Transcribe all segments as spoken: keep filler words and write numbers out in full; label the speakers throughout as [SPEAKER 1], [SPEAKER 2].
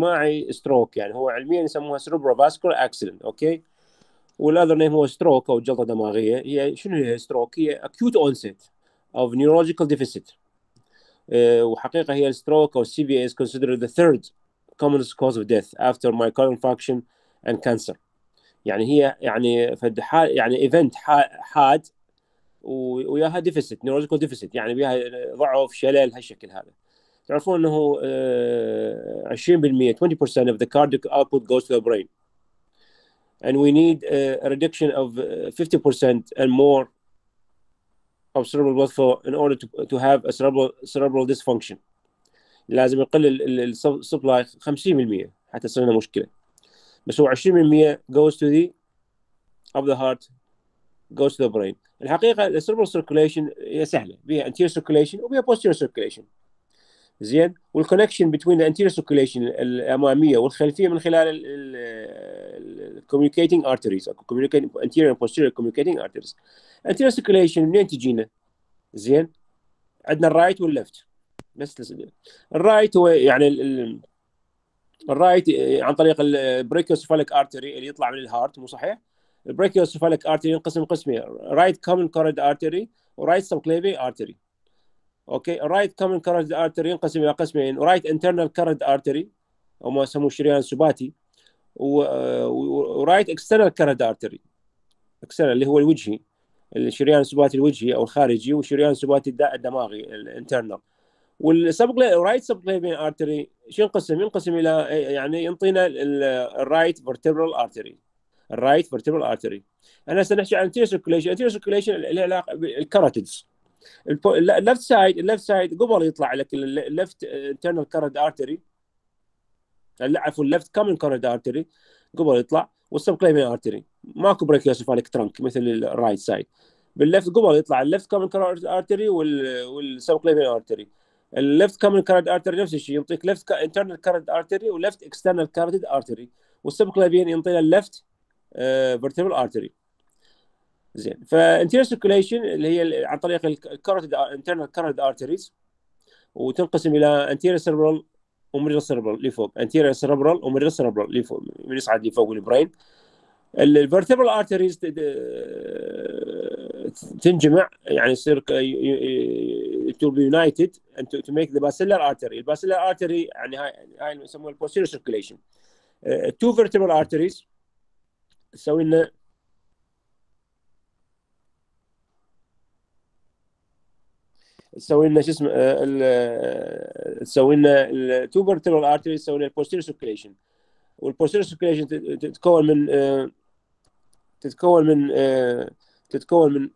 [SPEAKER 1] اجتماعي ستروك، يعني هو علميا يسموها cerebrovascular accident. اوكي، والاذر نيم هو ستروك او جلطه دماغيه. هي شنو هي ستروك؟ هي acute onset of neurological deficit. أه وحقيقه هي الستروك او السي في is considered the third commonest cause of death after myocardial infarction and cancer. يعني هي يعني فد يعني ايفنت حاد وياها ديفيسيت، نيورولوجيكال ديفيسيت، يعني بها ضعف شلل هالشكل هذا. تعرفون انه عشرين بالمئة twenty percent of the cardiac output goes to the brain, and we need a reduction of fifty percent and more of cerebral blood flow in order to to have a cerebral cerebral dysfunction. لازم يقل السبلاي خمسين بالمئة حتى تصير لنا مشكله، بس هو عشرين بالمئة goes to the of the heart goes to the brain. الحقيقه السيربرال سيركوليشن هي سهله، بها anterior circulation وبها posterior circulation. زين، والكونكشن بين الانتيريور سيركوليشن الاماميه والخلفيه من خلال الكوميونيكيتنج ارتريز، كوميونيكيتنج انتيريور وبوستيريور كوميونيكيتنج ارتريز. انتيريور سيركوليشن منين تجينا؟ زين، عندنا الرايت والليفت. بس الرايت هو يعني الرايت عن طريق البريكيوسفاليك ارتري اللي يطلع من الهارت، مو صحيح؟ البريكيوسفاليك ارتري ينقسم قسمين، رايت كومن كارد ارتري ورايت سبكليفي ارتري. اوكي، الرايت كومن كارد ارتري ينقسم الى قسمين، رايت انترنال كارد ارتري او ما يسموه الشريان السباتي، ورايت اكسترنال كارد ارتري. اكسترنال اللي هو الوجهي، الشريان السباتي الوجهي او الخارجي، والشريان السباتي الدماغي الانترنال. والسبكلي رايت سبكليفين ارتري شو ينقسم؟ ينقسم الى يعني ينطينا الرايت فيرتبرال ارتري. الرايت فيرتبرال ارتري. انا هسه نحكي عن انتيريور سيركيوليشن. انتيريور سيركيوليشن له علاقه بالكاروتيدز. اللفت سايد اللفت سايد قبل يطلع لك اللفت انترنال كارد ارتري، عفوا اللفت كومن كارد ارتري قبل يطلع، والسبكليفين ارتري ماكو بريكيوسفاليك ترانك مثل الرايت سايد. باللفت قبل يطلع اللفت كومن كارد ارتري والسبكليفين ارتري. اللفت كومن كارد ارتري نفس الشيء، يعطيك لفت انترنال كارد ارتري ولفت اكسترنال كارد ارتري، والسبكليفين يعطينا اللفت فيرتبرال ارتري. زين، فانتيريور سيركيوليشن اللي هي عن طريق الكاروتيد انترنال كارد ارتريز، وتنقسم الى انتيريور سيربرال وميدل سيربرال اللي فوق، انتيريور سيربرال وميدل سيربرال اللي فوق، من يصعد لفوق البرين. الفيرتبرال ارتريز تنجمع يعني يصير to be united and to, to make the basilar artery. الباسيلر ارتري يعني هاي هاي يسموها البوستيريور سيركيوليشن. تو فيرتبرال ارتريز تسوي لنا تسوي لنا شو اسمه تسوي لنا التو فيرتبرال ارتريز تسوي لنا البوستيريور سيركيوليشن. والبوستيريور سيركيوليشن تتكون من تتكون من تتكون من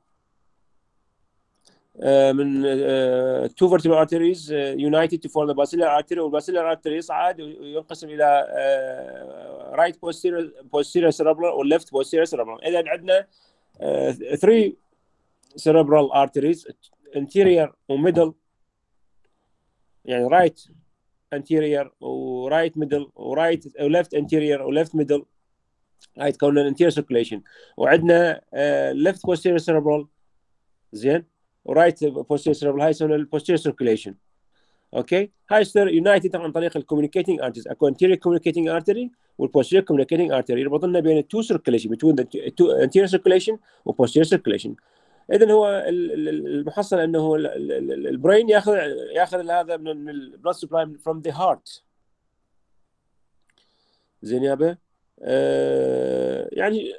[SPEAKER 1] من two vertebral arteries united to form the basilar artery. والباسيلر artery يصعد وينقسم إلى right posterior posterior cerebral و left posterior cerebral. إذا عندنا three cerebral arteries anterior و middle، يعني right anterior و right middle و right و left anterior و left middle، هاي تكون anterior circulation. وعندنا left posterior cerebral زين ورايت posterior cerebral، هاي يسمونها posterior circulation. اوكي، هاي يصير يونايتد عن طريق الكوميونيكيتنج ارتريز، اكو anterior communicating artery والposterior communicating artery يربط لنا بين التو circulation between the anterior circulation و posterior circulation. اذا هو المحصل انه البرين ياخذ ياخذ هذا من البلاد سبلاي from the heart. زين يابا، آه يعني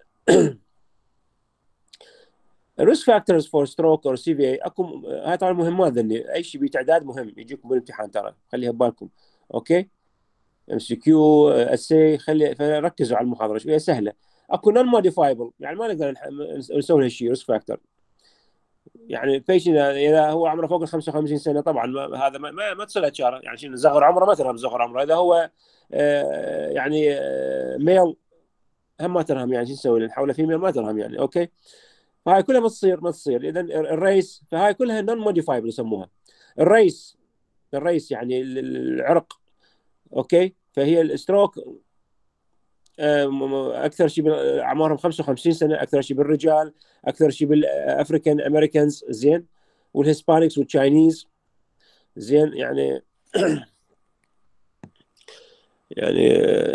[SPEAKER 1] الريسك فاكتورز فور ستروك اور سي في اي اكو، هاي طبعا مهمات ذني، اي شيء بتعداد مهم يجيكم بالامتحان ترى، خليها ببالكم. اوكي، ام سي كيو اس اي، خلي فركزوا على المحاضره شويه سهله. اكو نون موديفايبل، يعني ما نقدر نسوي هالشيء ريسك فاكتور. يعني بيشن اذا هو عمره فوق ال خمسة وخمسين سنه طبعا ما هذا ما, ما, ما تصير اشاره، يعني شنو صغر عمره ما ترهم صغر عمره. اذا هو آه يعني آه ميل هم ما ترهم، يعني شو نسوي نحوله فيميل ما ترهم يعني. اوكي، فهاي كلها ما تصير ما تصير. اذا الريس فهاي كلها نون موديفايبل يسموها. الريس الريس يعني العرق. اوكي، فهي الستروك اكثر شيء اعمارهم خمسة وخمسين سنه، اكثر شيء بالرجال، اكثر شيء بالافريكان امريكانز زين، والهسبانيكس والتشاينيز زين يعني. يعني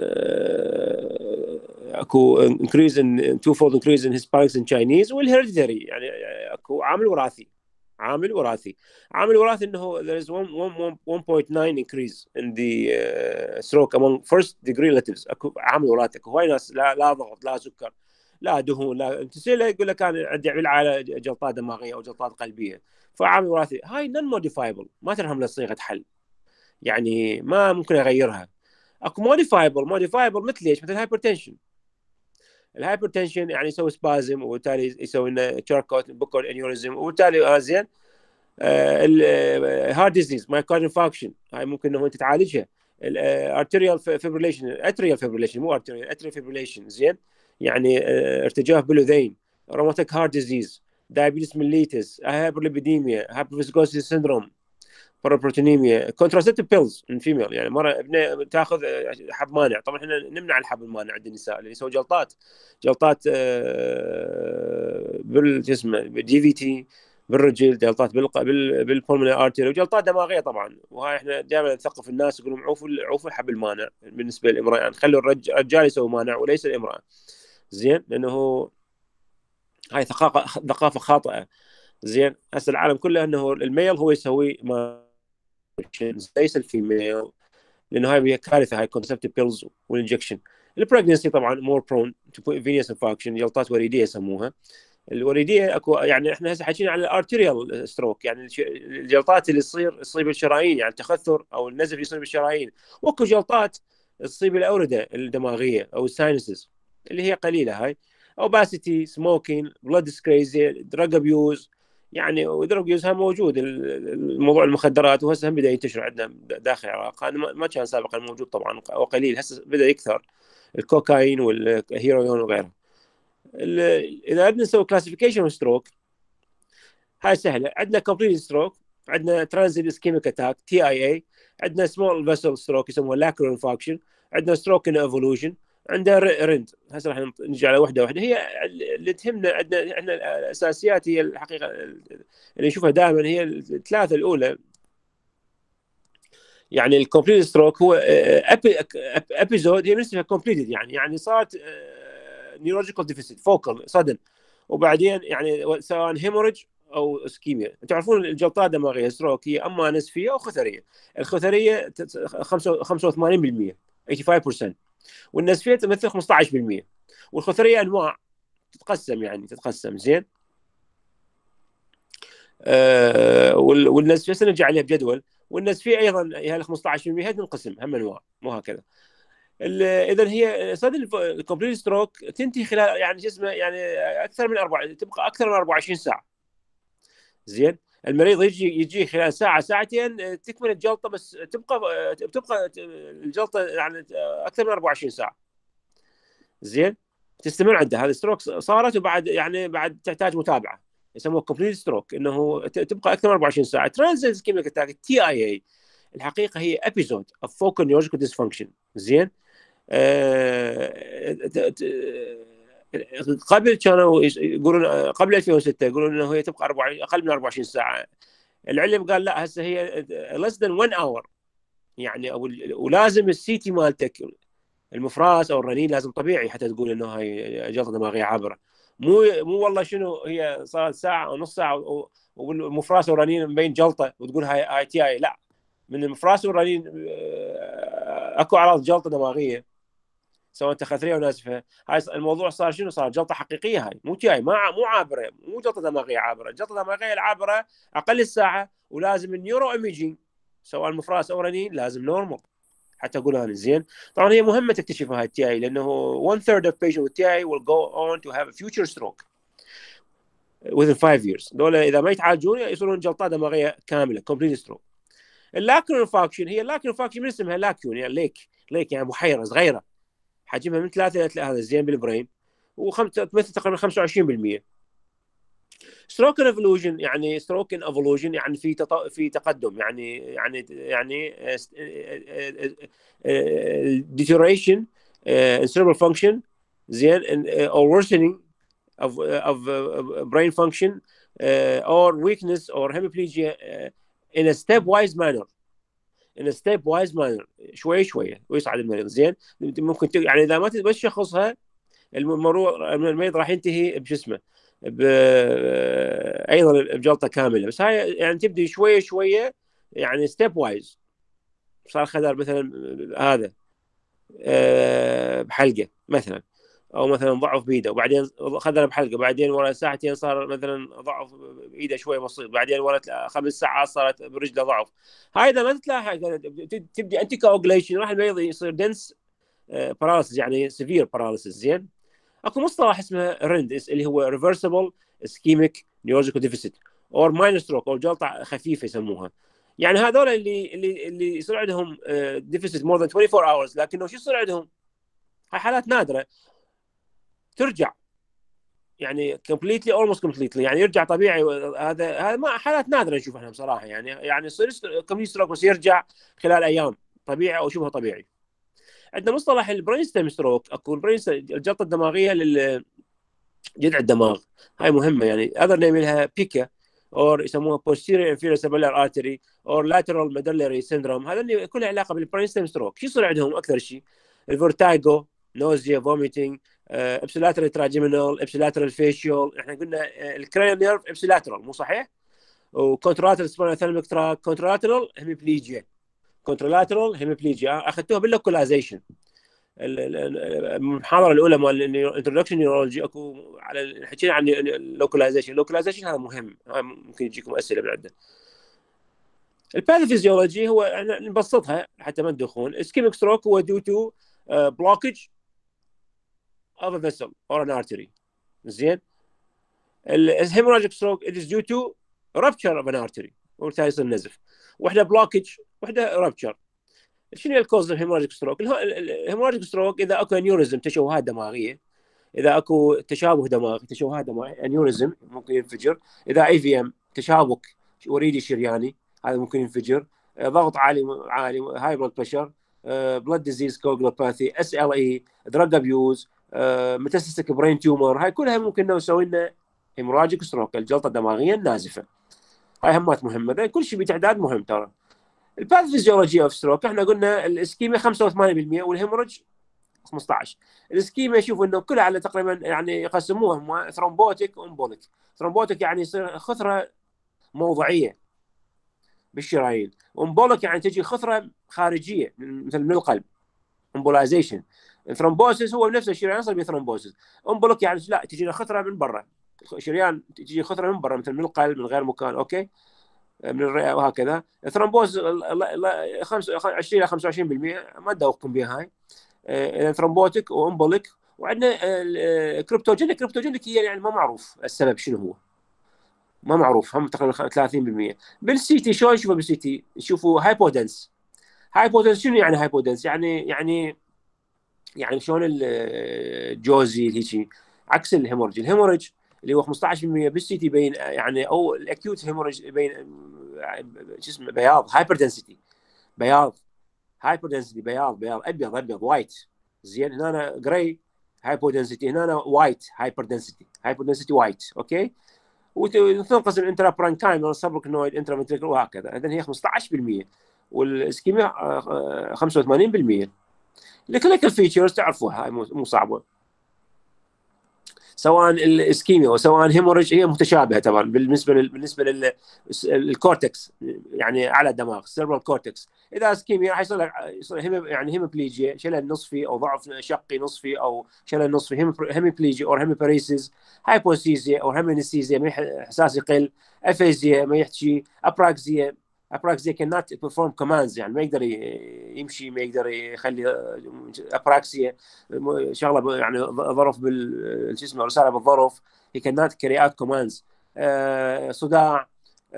[SPEAKER 1] اكو increase in twofold increase in Hispanics and Chinese والهيرديتري، يعني اكو عامل وراثي. عامل وراثي عامل وراثي انه there is one point nine increase in the uh, stroke among first degree relatives. اكو عامل وراثي. اكو هواي ناس لا لا ضغط لا سكر لا دهون لا تسأله يقول لك انا عندي بالعائله جلطات دماغيه او جلطات قلبيه. فعامل وراثي هاي نون موديفايبل، ما ترهم له صيغه حل، يعني ما ممكن اغيرها. اكو موديفايبل موديفايبل مثل ايش؟ مثل الهايبرتنشن. الهايبرتنشن يعني يسوي سبازم وبالتالي يسوي لنا تشاركوت بوكول انيوريزم وبالتالي زين. الهارت ديزيز مايوكارديال فاكشن هاي ممكن انه انت تعالجها. الارتريال فيبريليشن اتريال فيبريليشن مو ارتريال اتريال فيبريليشن زين، يعني ارتجاف بالاذين. روماتيك هارت ديزيز، دايابيتس ميليتس، هايبرليبيديميا، هايبرفيسكوسيس سيندروم، بروتونيميا. كونتراسيبتيف بيلز الفيميل، يعني مره تاخذ حب مانع. طبعا احنا نمنع الحب المانع عند النساء اللي يسوي جلطات جلطات بالجسم دي في تي بالرجل، جلطات بالبولمونري ارتري وجلطات دماغيه طبعا. وهاي احنا دائما نثقف الناس نقول لهم عوفوا عوفوا الحب المانع بالنسبه للامراه، يعني خلوا الرجال يسوي مانع وليس الامراه. زين، لانه هاي ثقافه ثقافه خاطئه. زين، هسه العالم كله انه الميل هو يسوي ما ليس الفيميل، لانه هاي كارثه. هاي كونسبتيف بيلز والانجكشن. البريجنسي طبعا مور برون تو فينيوس انفاكشن، جلطات وريديه يسموها. الوريديه اكو، يعني احنا هسه حكينا عن الارتيريال ستروك، يعني الجلطات اللي تصير تصيب الشرايين، يعني التخثر او النزف اللي يصير بالشرايين. واكو جلطات تصيب الاورده الدماغيه او الساينسز اللي هي قليله. هاي اوباسيتي، سموكينج، بلاد ديسكريزي، دراج ابيوز. يعني ودراج ابيوز هم موجود، الموضوع المخدرات، وهسه هم بدا ينتشر عندنا داخل العراق. ما كان سابقا موجود طبعا وقليل، هسه بدا يكثر الكوكايين والهيروين وغيره. اذا بدنا نسوي كلاسيفيكيشن ستروك هاي سهله. عندنا كومبليت ستروك، عندنا ترانزيت اسكيميك اتاك تي اي اي، عندنا سمول فيسل ستروك يسموها لاكرو انفاكشن، عندنا ستروك ان ايفولوشن، عندنا رند. هسه راح نجي على واحده واحده. هي اللي تهمنا عندنا احنا الاساسيات، هي الحقيقه اللي نشوفها دائما هي الثلاثه الاولى. يعني الكومبليت ستروك هو ابيزود هي نسميها كومبليتد، يعني يعني صارت نيورولوجيكال ديفيسيت فوكال صدم، وبعدين يعني سواء هيموريج او اسكيميا. تعرفون الجلطات الدماغيه ستروك هي اما نسفيه او خثريه. الخثريه خمسة وثمانين بالمئة ثمانية وثمانين بالمئة، والنسفيه تمثل خمسة عشر بالمئة. والخثريه انواع تتقسم، يعني تتقسم زين. آه والنسفيه سنرجع عليها بجدول. والنسفيه ايضا هي خمسة عشر بالمئة تنقسم هم انواع، مو هكذا. اذا هي صد الكومبليت ستروك تنتهي خلال يعني شو اسمه يعني اكثر من اربع تبقى اكثر من اربعة وعشرين ساعه. زين، المريض يجي يجي خلال ساعه ساعتين تكمل الجلطه، بس تبقى تبقى الجلطه يعني اكثر من اربعة وعشرين ساعه. زين، تستمر عنده هذه ستروك صارت، وبعد يعني بعد تحتاج متابعه. يسموه كومبليت ستروك، انه تبقى اكثر من اربعة وعشرين ساعه. ترانزيت اسكيميك اتاك تي اي اي الحقيقه هي ابيزود اوف فوكال نيورولوجيكال ديسفانكشن. زين، قبل كانوا يقولون قبل ألفين وستة يقولون انه هي تبقى اقل من اربعة وعشرين ساعه. العلم قال لا، هسه هي less than one hour يعني. أو ولازم السي تي مالتك المفراس او الرنين لازم طبيعي حتى تقول انه هاي جلطه دماغيه عابره. مو مو والله شنو هي صارت ساعه او نص ساعه والمفراس والرنين مبين جلطه وتقول هاي اي تي اي. لا، من المفراس والرنين اكو اعراض جلطه دماغيه سواء تخثريه او نازفه. هاي الموضوع صار شنو؟ صار جلطه حقيقيه. هاي مو جاي ما مو عابره، مو جلطه دماغيه عابره. الجلطه الدماغيه العابره اقل الساعه، ولازم النيورو ايميجينج سواء المفراس او رنين لازم نورمال حتى اقول انا زين. طبعا هي مهمه تكتشف هاي التي اي، لانه one third of patients with تي اي will go on to have a future stroke within five years. دول اذا ما يتعالجون يصيرون جلطات دماغيه كامله complete stroke. اللاكرون انفاكشن هي اللاكرون انفاكشن من اسمها لاكيون، يعني ليك ليك يعني بحيره صغيره حجمها من ثلاثة إلى هذا زين بالبرين، وتمثل تقريبا خمسة وعشرين بالمئة. ستروك ايفولوشن يعني ستروك ايفولوشن يعني في تط... في تقدم، يعني يعني يعني deterioration in cerebral function زين or worsening of of brain function or weakness or hemiplegia in a stepwise manner. ان ستيب وايز مانر، شوي شويه ويصعد المريض. زين ممكن يعني اذا ما بس تشخصها المرور المريض راح ينتهي بجسمه ب... ايضا بجلطه كامله. بس هاي يعني تبدي شويه شويه، يعني ستيب وايز. صار خدر مثلا هذا بحلقه مثلا، او مثلا ضعف بايده وبعدين خذها بحلقه، بعدين ورا ساعتين صار مثلا ضعف بايده شوي بسيط، بعدين ورا خمس ساعات صارت برجله ضعف. هاي اذا ما تتلاحق تبدي انتي كوجليشن، راح المريض يصير دنس باراليسيس، يعني سيفير باراليسيس. زين اكو مصطلح اسمه رند اللي هو ريفرسبل اسكيميك نيورولوجيكال ديفيسيت اور ماينر ستروك، او جلطه خفيفه يسموها. يعني هذول اللي اللي اللي يصير عندهم ديفيسيت مور ذان أربعة وعشرين اورز، لكنه شو يصير عندهم؟ هاي حالات نادره ترجع يعني كومبليتلي اولموست كومبليتلي، يعني يرجع طبيعي. هذا هذا ما حالات نادره نشوف احنا بصراحه، يعني يعني يصير كومبليت ستروك بس يرجع خلال ايام طبيعي او شبه طبيعي. عندنا مصطلح البرين ستيم ستروك، اكو البرين الجلطه الدماغيه للجذع الدماغ. هاي مهمه، يعني اذر نيم لها بيكا، او يسموها posterior inferior cerebellar artery or lateral medullary syndrome. هذا كلها علاقه بالبرين ستيم ستروك. شو يصير عندهم اكثر شيء؟ الفورتايجو، نوزيا، فوميتنج، ابسيلاترال تراجيمينال، ابسيلاترال فيشيال. احنا قلنا الكرينيال نيرف ابسيلاترال مو صحيح؟ وكونتراترال سباينال ثالاميك تراك، كونتراترال هيميبليجيا، كونترالاترال هيميبليجيا اخذتوها باللوكلايزيشن. المحاضره الاولى مال الانترودكشن نيورولوجي اكو على حكينا عن اللوكلايزيشن. اللوكلايزيشن هذا مهم، ممكن يجيكم اسئله بعده. الباثوفيزيولوجي هو احنا نبسطها حتى ما تدخون. اسكيميك ستروك هو due to uh, blockage of a vessel or an artery. زين الهيموراجيك ستروك it is due to rupture of an artery، وبالتالي يصير نزف. وحده بلوكج وحده رابتشر. شنو الكوز الهيموراجيك ستروك؟ الهيموراجيك ستروك اذا اكو انيوريزم، تشوهات دماغيه، اذا اكو تشابه دماغ، تشوهات دماغيه انيوريزم ممكن ينفجر. اذا اي في ام تشابك وريدي شرياني هذا ممكن ينفجر. ضغط عالي عالي هاي بلد بريشر، بلد ديزيز، كوغلوباثي، اس ال اي، دراج ابيوز، ميتاستاتيك برين تيومر، هاي كلها ممكن نسوي لنا هيموراجيك ستروك، الجلطه الدماغيه النازفه. هاي همات مهمه، كل شيء بتعداد مهم ترى. الباثوفيزيولوجي اوف ستروك احنا قلنا الاسكيميا خمسة وثمانين بالمئة والهيموريج خمسة عشر. الاسكيميا يشوفوا انه كلها على تقريبا يعني يقسموها هم ثرومبوتيك وامبوليك. ثرومبوتيك يعني يصير خثره موضعيه بالشرايين، وامبوليك يعني تجي خثره خارجيه مثل من القلب، امبولايزيشن. الثرومبوسيس هو بنفس الشريان يصير بثرومبوسيس. امبوليك يعني لا تجي خثره من برا، شريان تجي خثره من برا مثل من القلب من غير مكان، اوكي، من الرئه وهكذا. الثرومبوز عشرين الى خمسة وعشرين بالمئة ما تدوقكم بها هاي. ثرومبوتيك وامبوليك. وعندنا كريبتوجينيك. كريبتوجينيك هي يعني ما معروف السبب شنو هو، ما معروف، هم تقريبا ثلاثين بالمئة. بالسي تي شلون نشوفه؟ بالسي تي نشوفوا هايبودنس. هايبودنس شنو يعني هايبودنس؟ يعني يعني يعني شلون الجوزي هيك عكس الهيموريج. الهيموريج اللي هو خمسة عشر بالمئة بالسي تي يبين يعني، او الاكيوت هيموريج يبين شو اسمه بياض، هايبر دنسيتي، بياض، هايبر دنسيتي، بياض بياض ابيض ابيض وايت. زين هنا أنا جراي هايبو دنسيتي، هنا أنا وايت هايبر دنسيتي، هايبر دنسيتي وايت، اوكي. وتنقسم انترا برانكايم سبركنويد انترا فنتريكل وهكذا. اذا هي خمسة عشر بالمئة والاسكيميا خمسة وثمانين بالمئة. الكلينيكال فيتشرز تعرفوها هاي مو صعبه، سواء الاسكيميا وسواء هيموريج هي متشابهه طبعا بالنسبه لل... بالنسبه للكورتكس، يعني اعلى الدماغ السيربرال كورتكس. اذا اسكيميا راح يصير يصير يعني هيموبليجيا، شلل نصفي او ضعف شقي نصفي او شلل نصفي، هيموبليجيا او هيموباريسيس، هايبوسيزيا او هيمينيسيزيا ما احساس يقل، افيزيا ما يحكي، ابراكزيا. ابراكزيا cannot perform commands، يعني ما يقدر يمشي، ما يقدر يخلي. ابراكسيا شغله يعني ظرف بال شو اسمه رساله بالظرف، he cannot carry out commands. آه صداع،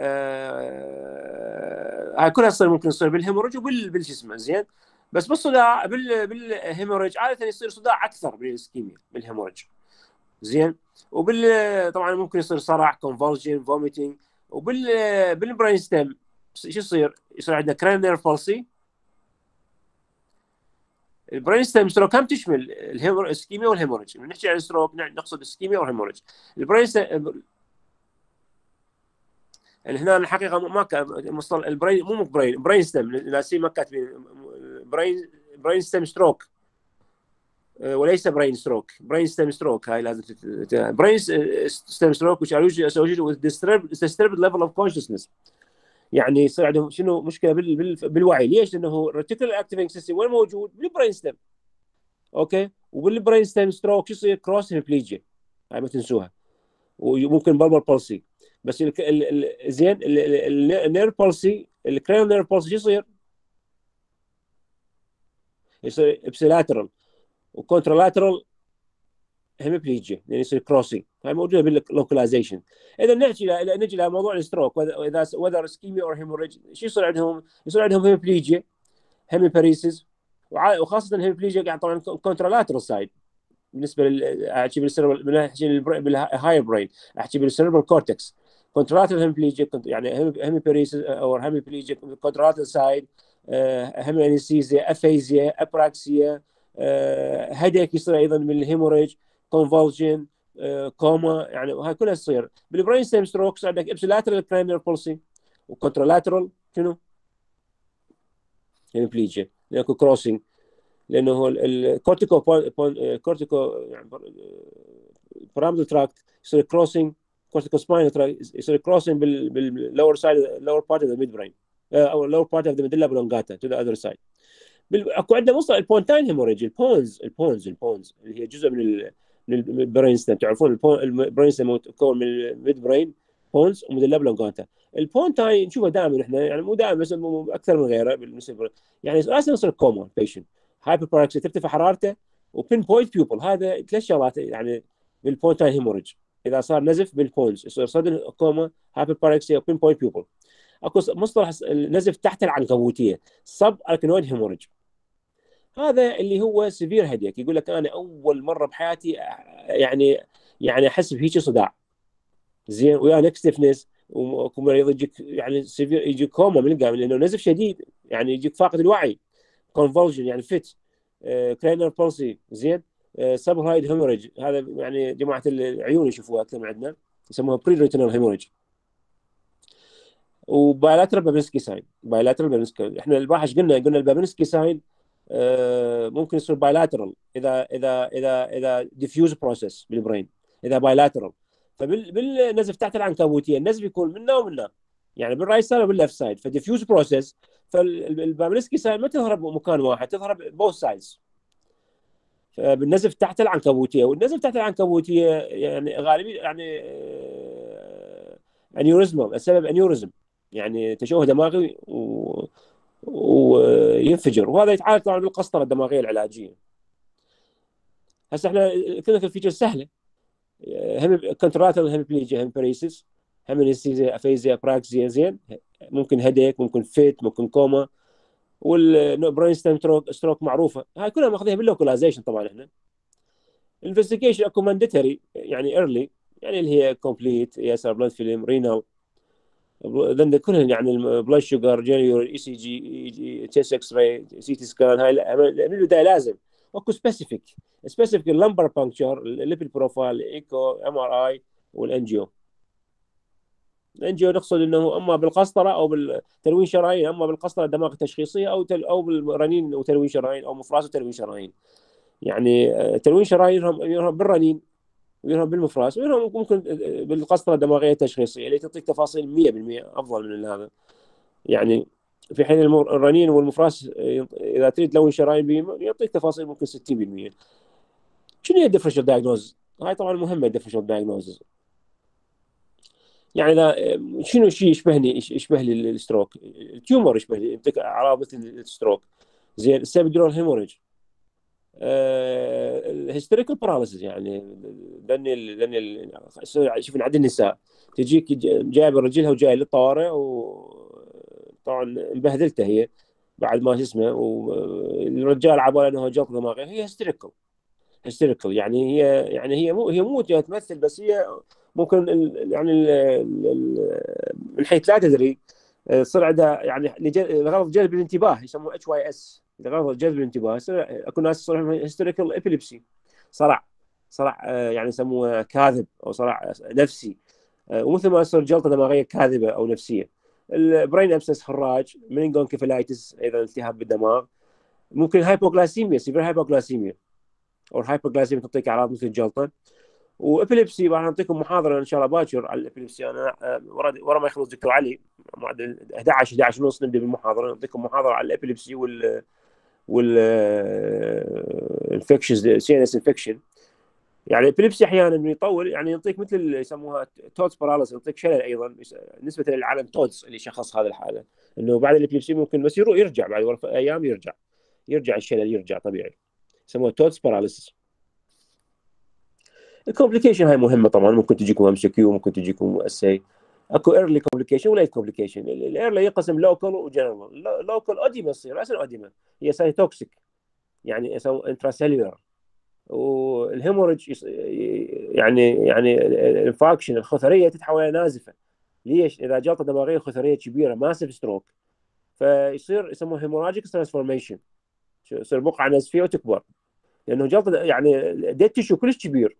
[SPEAKER 1] آه هاي كلها تصير ممكن تصير بالهيموريج وبال بالشو اسمه. زين بس بالصداع بال بالهيموريج عاده يصير صداع اكثر بالاسكيميا بالهيموريج. زين وبال طبعا ممكن يصير صرع، كونفولجن، فوميتنج. وبال بالبرين ستيم شو يصير؟ يصير عندنا كرين نيرف بالسي. البرين ستيم ستروك كم تشمل الهيمور اسكيميا والهيموريج. من نحكي عن ستروك نقصد اسكيميا والهيموريج. البرين يعني هنا الحقيقه ما كان مصطلح البرين، مو برين، برين ستيم، ناسين ما كاتبين برين، برين ستيم ستروك وليس برين ستروك. برين ستيم ستروك هاي لازم برين ستيم ستروك which are usually associated with disturbed disturbed level of consciousness. يعني يصير عندهم شنو مشكله بال... بال... بالوعي. ليش؟ لانه الريتيكولار اكتيفينج سيستم وين موجود؟ بالبرين ستيم. اوكي، وبالبرين ستيم ستروك شو يصير؟ كروس هيمبليجيا، هاي ما تنسوها، وممكن بربر بالسي. بس ال... ال... ال... زين النير بالسي، الكرينال نير بالسي شو يصير؟ يصير ابسيلاترال وكونترالاترال هيمبليجيا، يعني يصير كروسنج. هاي موجوده باللوكلايزيشن. اذا نحكي لا نجي لموضوع الستروك، واذا وذر اسكيميا او هيموريج، شو يصير عندهم؟ يصير عندهم هيمبليجيا، هيميباريسيس، وخاصه الهيمبليجيا قاعد طبعا كونترالاترال سايد. بالنسبه لل احكي بالسيربل، احكي بالهاير برين، احكي بالسيربل كورتكس. كونترالاترال هيمبليجيا يعني هيميباريسيس او هيميبليجيا كونترالاترال سايد، هيميانيسيزيا، افيزيا، ابراكسيا، هيديك يصير ايضا من الهيموريج، كونفولجن، كوما، يعني هاي كلها تصير بالبرين ستيم ستروكس. عندك ابسيلاترال كرينيال بولسي وكونترالاترال شنو؟ هيمبليجيا، اكو كروسنج، لانه هو الكورتيكو كورتيكو يعني بارامتر تراكت يصير كروسنج، كورتيكو سباينال تراكت يصير كروسنج باللور سايد، لور بارت اوف ذا ميد برين او لور بارت اوف ذا ميدلا بلونجاتا تو ذا اذر سايد. اكو عندنا مصطلح البونتاين هيموريج، البونز البونز البونز اللي هي جزء من ال من البرين ستيم. تعرفون البرين ستيم مكون من الميد برين بونز وميدلا بلونجاتا. البونتاين نشوفه دائما احنا، يعني مو دائما بس اكثر من غيره بالنسبه، يعني لازم يصير كوما بيشنت، هايبر باراكسيا، ترتفع حرارته، وبين بوينت بيوبل. هذا ثلاث شغلات يعني بالبونتاين هيموريج. اذا صار نزف بالبونز يصير صدر كوما، هايبر باراكسيا، وبين بوينت بيوبل. اكو مصطلح النزف تحت العنكبوتيه، سب اركنويد هيموريج. هذا اللي هو سيفير هيديك. يقول لك انا اول مره بحياتي يعني يعني احس بهيك صداع زين ويا نكس ستيفنس، وماكو مريض يجيك يعني سيفير، يجيك كوما من القام لانه نزف شديد، يعني يجيك فاقد الوعي، كونفولجن يعني فيت، كرينال بولسي زين، سب هايد هيموريج. هذا يعني جماعه العيون يشوفوها اكثر من عندنا، يسموها بري ريتينال هيموريج. وبايلاترال بابنسكي ساين، بايلاترال بابنسكي، احنا البارحه قلنا قلنا البابنسكي ساين آه ممكن يصير بايلاترال اذا اذا اذا اذا ديفيوز بروسيس بالبرين، اذا بايلاترال. فبالنزف تحت العنكبوتيه النزف يكون منا ومنا، يعني بالرايت سايد وبالليفت سايد، فديفيوز بروسيس. فالبابنسكي ساين ما تظهر بمكان واحد، تظهر بوث سايدز. بالنزف تحت العنكبوتيه، والنزف تحت العنكبوتيه يعني غالبيه يعني آه انيوريزم، السبب انيوريزم، يعني تشوه دماغي و... وينفجر، وهذا يتعالج طبعا بالقسطره الدماغيه العلاجيه. هسه احنا كلنا الفيتشر سهله، هم كونتراتال هيمبليجيا، هيمبريسيس، هيمينيسيزيا، افيزيا، براكسيا زين، ممكن هيديك، ممكن فيت، ممكن كوما، والبرين ستيم ستروك معروفه. هاي كلها ماخذيها باللوكلايزيشن. طبعا احنا الانفستيجيشن اكو مانديتري يعني ايرلي، يعني اللي هي كومبليت ياسر بلاد فيلم رينال، ذن كلهم يعني البلاد شوجر، جينيور، اي سي جي، تشيست اكس راي، سي تي سكان. هاي من البدايه لازم. اكو سبيسيفيك سبيسيفيك اللمبر بانكشر، الليبيد بروفايل، ايكو، ام ار اي، والانجيو. الانجيو نقصد انه اما بالقسطره او بالتلوين شرايين، اما بالقسطره الدماغ التشخيصيه، او تل او بالرنين وتلوين شرايين، او مفراس وتلوين شرايين. يعني تلوين شرايين يرهم بالرنين، ويرهم بالمفراس، ويرهم ممكن بالقسطره الدماغيه التشخيصيه اللي تعطيك تفاصيل مية بالمية افضل من هذا. يعني في حين الرنين والمفراس اذا تريد تلون شرايين بهم يعطيك تفاصيل ممكن ستين بالمية. شنو هي الديفرنشال دايجنوز؟ هاي طبعا مهمه الديفرنشال دايجنوز. يعني اذا شنو شيء يشبهني يشبه لي الستروك، التيومر يشبه لي اعراض مثل الستروك زين، السيبدرال هيموريج، الهيستوريكال باراليسيس. يعني لان لان شوف عند النساء تجيك جايبه رجلها وجايه للطوارئ، وطبعا مبهدلته هي بعد ما شو اسمه، والرجال عباله انه جلطه دماغيه، هي هيستوريكال هيستوريكال. يعني هي يعني هي مو هي مو تمثل، بس هي ممكن ال يعني من حيث لا تدري صار عندها يعني لغرض جلب الانتباه، يسموه اتش واي اس، لغرض جلب الانتباه. اكو ناس يصير لهم هيستوريكال ابيليبسي، صرع صرع يعني يسموه كاذب او صرع نفسي، ومثل ما يصير جلطه دماغيه كاذبه او نفسيه. البرين ابسس خراج، منينجونكيفالايتس ايضا التهاب بالدماغ، ممكن هايبوغلاسيميا، سيفير هايبوغلاسيميا او هايبوغلاسيميا تعطيك اعراض مثل الجلطه. وابيليبسي راح نعطيكم محاضره ان شاء الله باكر على الابيليبسي. انا ورا ورا ما يخلص دكتور علي معدل احد عشر احد عشر ونص نبدا بالمحاضره، نعطيكم محاضره على الابيليبسي وال وال انفكشنز، سي ان اس انفكشن. يعني الابيليبسي احيانا يطول، يعني يعطيك مثل يسموها تودز باراليس، يعطيك شلل ايضا نسبه للعالم تودز اللي شخص هذا الحاله، انه بعد الابيليبسي ممكن بس يروح يرجع بعد ايام، يرجع يرجع الشلل يرجع طبيعي، يسموها تودز باراليس. الكومبليكيشن هاي مهمه طبعا، ممكن تجيكم ام سي كيو، ممكن تجيكم اسي. اكو ايرلي كومبليكيشن وليت كومبليكيشن. الايرلي ينقسم لوكال وجنرال. لوكال اوديما تصير، اصلا اوديما هي سايتوكسيك يعني يسموها انتراسيلولر. والهيموريج يعني يعني الانفاكشن الخثريه تتحول الى نازفه. ليش؟ اذا جلطه دماغيه خثريه كبيره ماسف ستروك، فيصير يسموه هيموراجيك ترانسفورميشن، يصير بقعه نزفيه وتكبر، لانه جلطه يعني ديت تشو كلش كبير،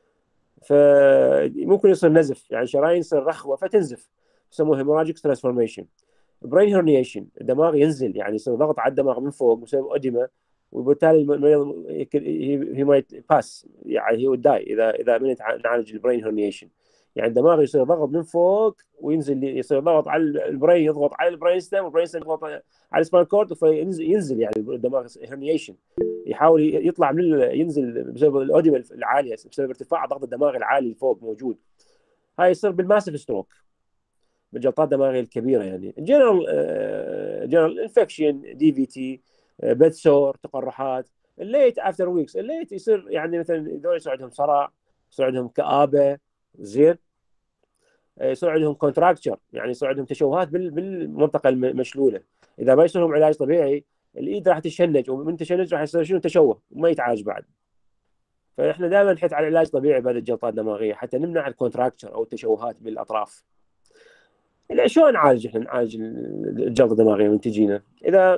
[SPEAKER 1] فممكن يصير نزف، يعني شرايين يصير رخوه فتنزف، يسموه هيموراجيك ترانسفورميشن. برين هرنيشن، الدماغ ينزل، يعني يصير ضغط على الدماغ من فوق بسبب اديمه، وبالتالي المريض هي مايت باس، يعني هي داي اذا اذا من نعالج البرين هرنيشن. يعني الدماغ يصير ضغط من فوق وينزل، يصير ضغط على البرين، يضغط على البرين ستيم، والبرين ستيم يضغط على السباين كورد، فينزل ينزل يعني الدماغ هرنيشن، يحاول يطلع من ينزل بسبب الاوديمه العاليه، بسبب ارتفاع ضغط الدماغ العالي فوق موجود. هاي يصير بالماسف ستروك، بالجلطات الدماغيه الكبيره. يعني جنرال جنرال انفكشن، دي في تي، بيت سور، تقرحات. الليت افتر ويكس، الليت يصير يعني مثلا ذول يصير عندهم صرع، يصير عندهم كآبه، زين، يصير عندهم كونتراكتشر، يعني يصير عندهم تشوهات بالمنطقه المشلوله. اذا ما يصير لهم علاج طبيعي الايد راح تشنج، ومن تشنج راح يصير شنو تشوه وما يتعالج بعد. فاحنا دائما نحث على علاج طبيعي بهذه الجلطات الدماغيه حتى نمنع الكونتراكتشر او التشوهات بالاطراف. شلون نعالج؟ احنا نعالج الجلطه الدماغيه من تجينا. اذا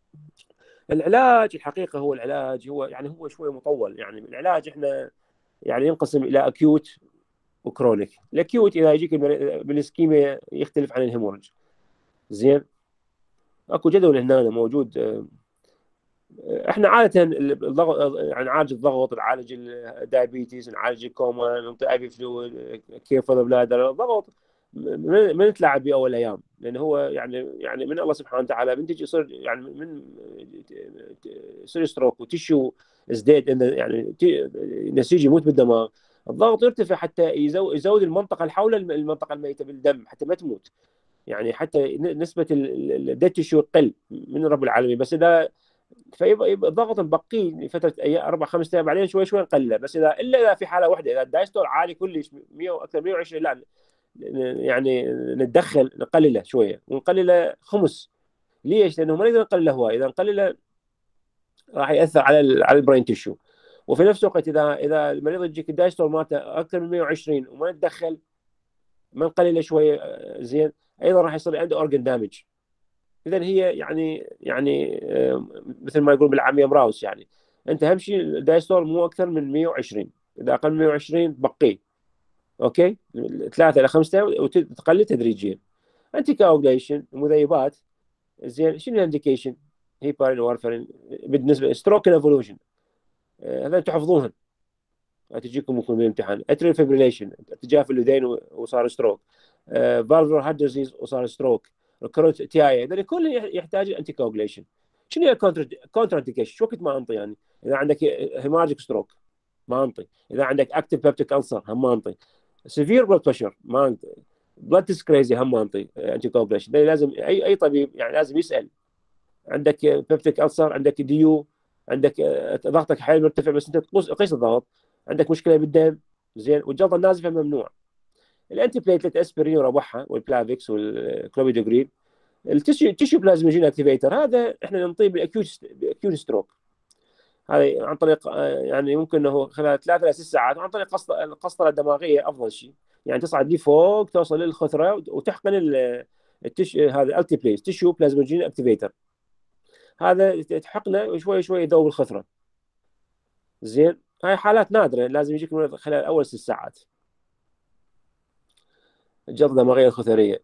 [SPEAKER 1] العلاج الحقيقه هو العلاج هو يعني هو شويه مطول. يعني العلاج احنا يعني ينقسم الى اكيوت وكرونيك. الاكيوت اذا يجيك بالاسكيميا يختلف عن الهيموريج. زين، اكو جدول هنا موجود. احنا عاده الضغط يعني نعالج الضغط، نعالج الدايابيتيز، نعالج الكوما، نعطي اي في فلويد، كير فور ذا بلادر. الضغط ما نتلاعب به اول ايام، لانه هو يعني يعني من الله سبحانه وتعالى من تجي يصير يعني من يصير ستروك وتشو ازداد، يعني نسيج يموت بالدماغ، الضغط يرتفع حتى يزود المنطقه اللي حول المنطقه الميته بالدم حتى ما تموت، يعني حتى نسبه الديد تشو تقل من رب العالمين. بس اذا فيبقى يبقى الضغط مبقي فتره ايام اربع خمس ايام، بعدين شوي شوي نقلله. بس اذا الا اذا في حاله واحده، اذا الدايستول عالي كلش مية اكثر مية وعشرين، لا يعني نتدخل نقلله شويه، ونقلله خمس. ليش؟ لانه ما نقدر نقلله هواي، اذا نقلله راح ياثر على على البرين تشو. وفي نفس الوقت اذا اذا المريض يجيك الدايستول مالته اكثر من مية وعشرين وما نتدخل، ما نقلله شويه زين، ايضا راح يصير عنده اورجن دامج. اذا هي يعني يعني مثل ما يقول بالعاميه مراوس، يعني انت اهم شيء الدايستول مو اكثر من مية وعشرين، اذا اقل من مية وعشرين تبقيه اوكي ثلاثه الى خمسه وتقلل تدريجيا. انتي كاوجليشن مذيبات زين. شنو الانديكيشن؟ هيبارين وارفرين بالنسبه ستروك ايفولوشن، هذا تحفظوهن تجيكم ممكن بالامتحان. اتريال فيبريليشن، ارتجاف اليدين وصار ستروك، فالفولار هارت ديزيز وصار ستروك، الكروت تي اي، هذول كله يحتاج انتي كوجليشن. شنو هي كونتر انديكيشن؟ شو وقت ما انطي؟ يعني اذا عندك هيماجيك ستروك ما انطي، اذا عندك اكتف بيبتيك ألسر هم ما انطي، سيفير بلاد بريشر ما انطي، بلاد تيست كريزي هم ما انطي انتي كوجليشن. لازم اي اي طبيب يعني لازم يسال. عندك بيبتيك ألسر، عندك ديو، عندك ضغطك حيل مرتفع بس انت تقيس قيس الضغط، عندك مشكله بالدم زين، والجلطه النازفه ممنوع. الانتي بليتلت اسبرين وربحها والبلافيكس والكلوبيدوجرين. التشيو تشيو بلازموجين اكتيفيتر هذا احنا نعطيه بالاكيوت بالاكيوت ستروك. هذا عن طريق يعني ممكن انه خلال ثلاث الى ست ساعات، وعن طريق القسطره الدماغيه افضل شيء، يعني تصعد لي فوق توصل للخثره وتحقن التش هذا التي بليز تشيو بلازموجين اكتيفيتر. هذا تحقنه شوي شوي يذوب الخثره زين. هاي حالات نادره لازم يجيك خلال اول ست ساعات. الجلطه الدماغيه الخثريه.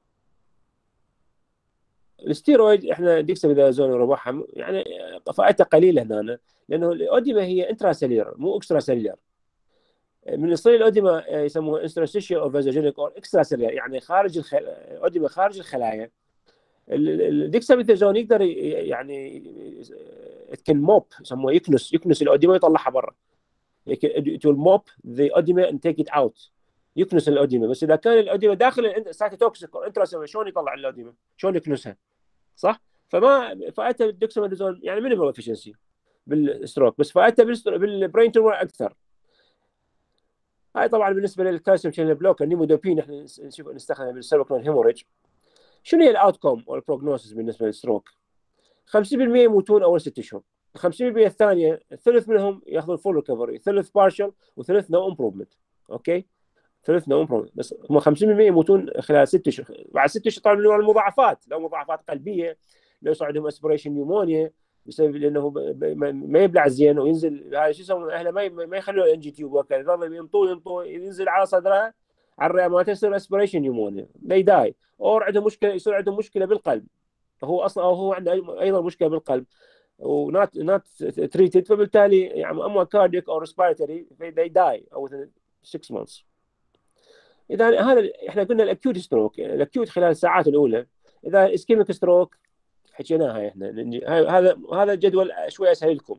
[SPEAKER 1] الستيرويد احنا ديكساميثازون ورباحه يعني فائدته قليله هنا، لانه الاوديما هي انترا سيلولر مو اكسترا سيلولر. من يصير الاوديما يسموها انترستيشيال او فازوجينيك او اكسترا سيلولر، يعني خارج الخل... الاوديما خارج الخلايا. الديكساميثازون يقدر يعني كان موب يسموه يكنس يكنس الاوديما يطلعها برا. to mop the edema and take it out. يكنس الأوديمة. بس إذا كان الأوديمة داخل سايتوتوكسيك انترا، شلون يطلع الأوديمة؟ شلون يكنسها؟ صح؟ فما فائدته الدكساميثازون يعني مينيمال افشنسي بالستروك، بس فائدته بالبرين تيومر اكثر. هاي طبعا بالنسبه للكالسيوم شانل بلوكر نيمودوبين احنا نشوف نستخدمه بالسيربكلون هيموريج. شنو هي الاوت كوم والبروجنوسيس بالنسبه للستروك؟ خمسين بالمئة يموتون اول ست اشهر، خمسين بالمئة الثانيه ثلث منهم ياخذون فول ريكفري، ثلث بارشل وثلث نو امبروفمنت. اوكي، ثلث نو امبروفمنت، بس هم خمسين بالمئة يموتون خلال ست اشهر. بعد ست اشهر طبعا من المضاعفات، لو مضاعفات قلبيه، لو يصير عندهم اسبريشن نيومونيا بسبب لانه ما يبلع زين وينزل هذا شو يسوون اهله ما ما يخلوا الان جي تيوب وكذا، يظل ينطوا ينطوا ينزل على صدرها على الرئه ما تصير اسبريشن نيومونيا they die، او عندهم مشكله يصير عندهم مشكله بالقلب. هو اصلا او هو عنده ايضا مشكله بالقلب ونات نات تريتد، فبالتالي يعني اما كارديك او ريسبيراتوري they die او ست months. اذا هذا احنا قلنا الاكيوت ستروك، الاكيوت خلال الساعات الاولى. اذا اسكيميك ستروك حكيناها احنا، هذا هذا جدول شوي اسهل لكم.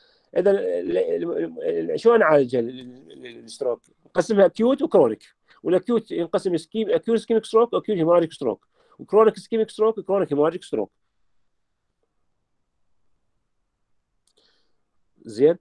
[SPEAKER 1] اذا شلون نعالج الستروك؟ نقسمها اكيوت وكرونيك. والاكيوت ينقسم سكيم اكيوت اسكيميك ستروك واكيوت هيموراجيك ستروك، وكرونيك اسكيميك ستروك وكرونيك هيموراجيك ستروك. زين.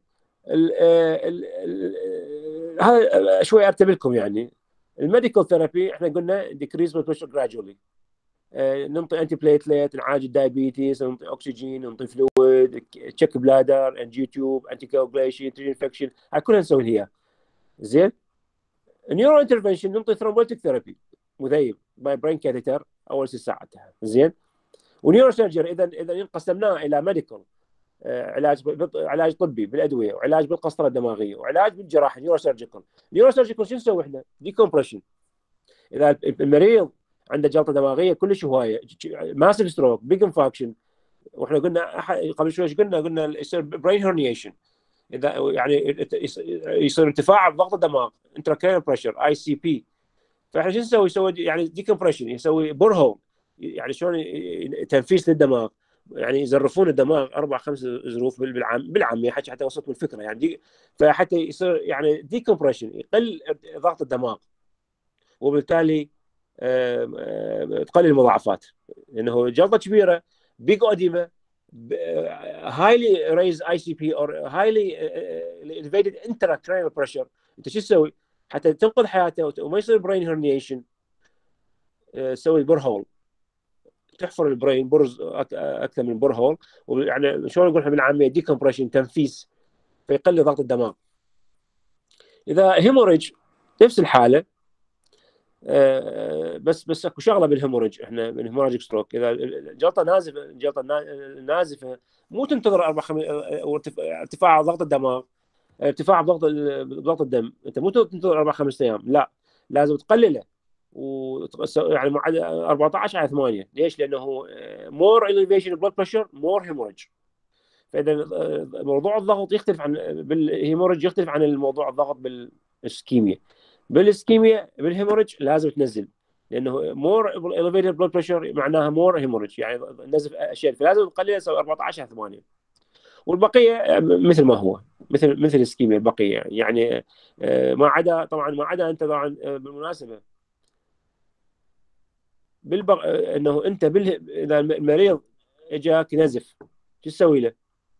[SPEAKER 1] هذا شوي ارتب لكم يعني. الميديكال ثيرابي احنا قلنا ديكريز بلد بريشر جراجولي، ننطي انتي بليتليت، نعالج الدايابيتيز، ننطي اكسجين، ننطي فلويد، تشيك بلادر، انجيو تيوب، انتي كوغليشن، تري انفكشن، هاي كلها نسوي هي. زين. نيورو انترفنشن ننطي ثرومبوليتيك ثيرابي مذيب باي برين كاثيتر اول ست ساعات. زين. ونيورو سيرجري اذا اذا قسمناه الى ميديكال علاج علاج طبي بالادويه، وعلاج بالقسطره الدماغيه، وعلاج بالجراحه نيورو سيرجيكال. نيورو سيرجيكال شو نسوي احنا؟ ديكومبريشن. اذا المريض عنده جلطه دماغيه كلش هوايه، ماسيف ستروك، بيج انفاكشن، واحنا قلنا قبل شوي قلنا قلنا يصير برين هرنيشن، اذا يعني يصير ارتفاع بضغط الدماغ انتراكرينال بريشر اي سي بي. فاحنا شو نسوي؟ يسوي يعني ديكومبريشن، يسوي بورهول، يعني شلون تنفيس للدماغ، يعني يزرفون الدماغ اربع خمس زروف بالعام بالعاميه حتى حتى وصلت بالفكره يعني دي، فحتى يصير يعني ديكومبريشن يقل ضغط الدماغ، وبالتالي تقلل المضاعفات. لانه جلطه كبيره بيج اوديما هايلي ريز اي سي بي او هايلي اليفيتد انتراكرينال بريشر، انت شو تسوي حتى تنقذ حياته وما يصير برين هرنيشن؟ تسوي بورهول، تحفر البرين برز اكثر من بورهول، ويعني شلون نقول احنا بالعاميه ديكمبريشن، تنفيس، فيقلل ضغط الدماغ. اذا هيموريج نفس الحاله، بس بس اكو شغله بالهيموريج، احنا بالهيموراجيك ستروك اذا الجلطه نازفه، الجلطه نازفه مو تنتظر اربع خمس ارتفاع ضغط الدماغ، ارتفاع ضغط ضغط الدم، انت مو تنتظر اربع خمس ايام، لا لازم تقلله و يعني معدل أربعة عشر على ثمانية. ليش؟ لانه مور elevation blood pressure مور hemorrhage. فاذا موضوع الضغط يختلف عن بالهيموريج، يختلف عن الموضوع الضغط بالاسكيميا. بالاسكيميا بالهيموريج لازم تنزل، لانه مور elevated blood pressure معناها مور هيموريج، يعني نزف اشياء، فلازم نقللها أربعة عشر على ثمانية، والبقيه مثل ما هو، مثل مثل الاسكيميا البقيه يعني. ما عدا طبعا ما عدا انت طبعا بالمناسبه بالبق... انه انت بال... اذا المريض اجاك نزف شو تسوي له؟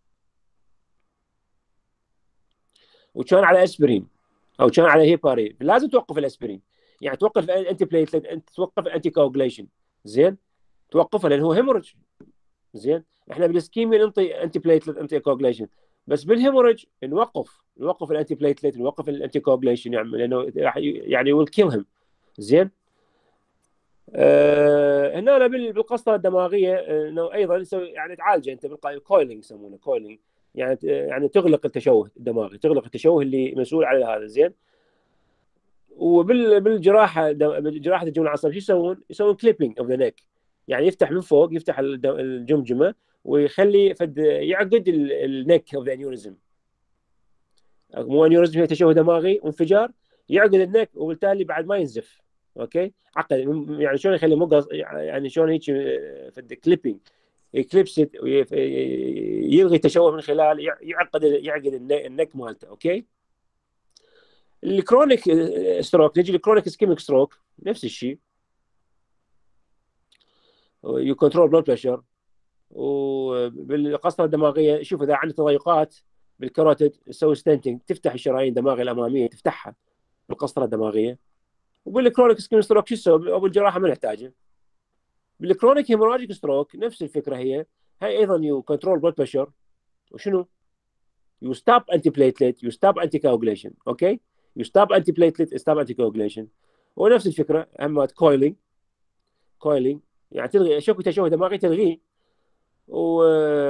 [SPEAKER 1] وكان على اسبرين او كان على هيبارين، لازم توقف الاسبرين، يعني توقف الانتي بليتلت، انت توقف الانتي كوغليشن. زين، توقفها لان هو هيموريج. زين. احنا بالاسكيميا ننطي انتي بليتلت انتي كوغليشن، بس بالهيموريج نوقف نوقف الانتي بليتلت، نوقف الانتي كوغليشن، يعني لانه يعني ويل كيل هيم. زين. آه هنا بالقسطره الدماغيه انه ايضا نسوي يعني تعالجه انت بالكويلينج، يسمونه كويلينج، يعني يعني تغلق التشوه الدماغي، تغلق التشوه اللي مسؤول على هذا. زين. وبالجراحه جراحه الجمجمه العصبيه شو يسوون؟ يسوون كليبنج اوف ذا نيك، يعني يفتح من فوق، يفتح الجمجمه ويخلي فد يعقد النك اوف ذا انيوريزم. مو انيوريزم، هي تشوه دماغي وانفجار، يعقد النك وبالتالي بعد ما ينزف. اوكي، عقد يعني شلون يخلي مقص، يعني شلون هيك فد كليبنج، يكليبس يلغي تشوه من خلال يعقد يعقد النك مالته. اوكي. الكرونيك ستروك، نجي الكرونيك اسكيميك ستروك نفس الشيء، يو كنترول بلود بريشر. وبالقسطره الدماغيه، شوف اذا عندك تضيقات بالكاروتيد تسوي ستنتنج، تفتح الشرايين الدماغيه الاماميه، تفتحها بالقسطره الدماغيه. وبالكرونيك اسكيميك ستروك شو تسوي؟ ابو الجراحه ما نحتاجه. بالكرونيك هيموراجيك ستروك نفس الفكره هي، هي ايضا يو كنترول بلود بريشر، وشنو؟ يو ستوب انتي بليتلت، يو ستوب انتي كاوجليشن. اوكي، يو ستوب انتي بليتلت، ستوب انتي كاوجليشن. ونفس الفكره اما كويلينج، كويلينج يعني تلغي شوكة تشوه دماغي، تلغيه. و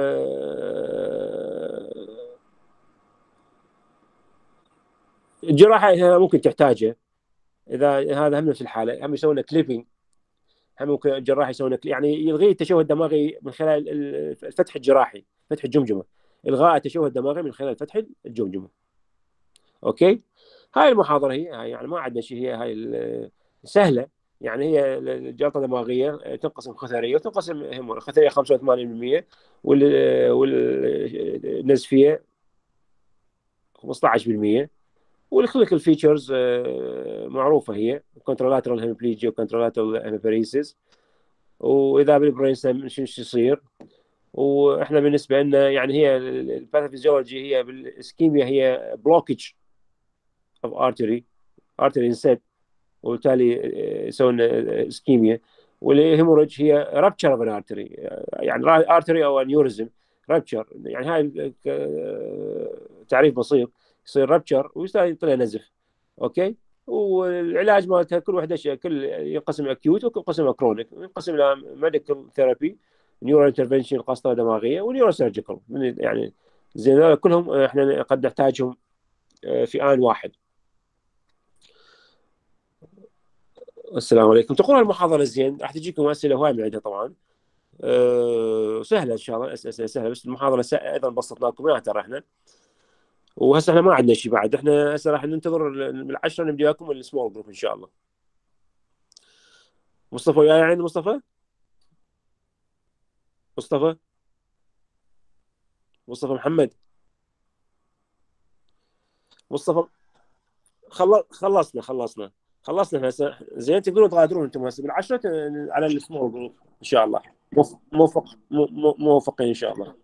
[SPEAKER 1] الجراحه ممكن تحتاجه اذا هذا هم نفس الحاله، هم يسوون كليبنج، هم ممكن الجراح يسوون يعني يلغي التشوه الدماغي من خلال الفتح الجراحي، فتح الجمجمه، الغاء التشوه الدماغي من خلال فتح الجمجمه. اوكي. هاي المحاضره هي هاي يعني ما عندنا شيء، هي هاي سهله. يعني هي الجلطه الدماغيه تنقسم خثريه وتنقسم هيمور. الخثريه خمسة وثمانين بالمئة وال والنزفيه خمسة عشر بالمئة. والكلينيكال فيتشرز معروفه، هي كونترولاترال هيموبليجيا وكونترولاترال هيموباريسيس. واذا بالبرين شو يصير. واحنا بالنسبه لنا يعني هي الباثوفيزيولوجي، هي بالاسكيميا هي بلوكج اوف ارتري، ارتري انسد، وبالتالي يسوون اسكيميا. والهيموريج هي رابتشر اوف ارتري، يعني ارتري او انيوريزم رابتشر، يعني هاي تعريف بسيط. يصير رابتشر ويطلع نزف. اوكي. والعلاج مالتها كل وحده شيء، كل ينقسم اكيوت وكل قسم كرونيك، ينقسم الى ميديكال ثيرابي، نيورو انترفنشن قسطره دماغيه، ونيورو سيرجيكال. يعني زين كلهم احنا قد نحتاجهم في آن واحد. السلام عليكم. تقرأ المحاضرة زين، راح تجيكم أسئلة هواي من عندها طبعا. أه سهلة إن شاء الله، أسئلة سهلة، بس المحاضرة سهلة أيضا بسطنا لكم إياها ترى إحنا. وهسه إحنا ما عندنا شيء بعد، إحنا هسه راح ننتظر بالعشرة نبدأ لكم السمول جروب إن شاء الله. مصطفى وياي يعني؟ مصطفى مصطفى مصطفى محمد مصطفى. خلص خلصنا خلصنا خلصنا هسه. زين تقدرون تغادرون أنتم هسه بالعشرة على السمول جروب إن شاء الله. موفق موفق موفقين إن شاء الله.